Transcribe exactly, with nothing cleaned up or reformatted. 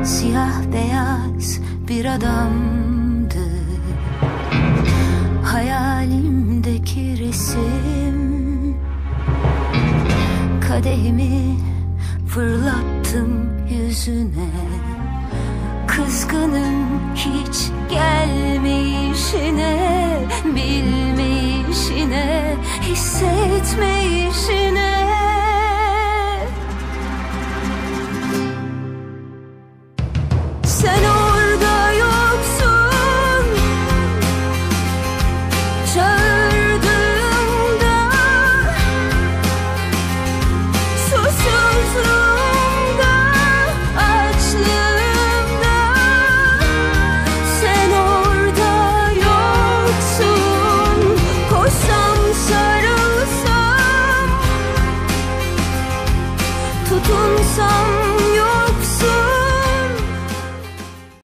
Siyah beyaz bir adamdı hayalimdeki resim. Kadehimi fırlattım yüzüne, kızgınım hiç gelmeyişine, bilmeyişine, hissetmeyişine. Sen orada yoksun, çağırdığımda, susuzluğumda, açlığımda. Sen orada yoksun, koşsam sarılsam, tutunsam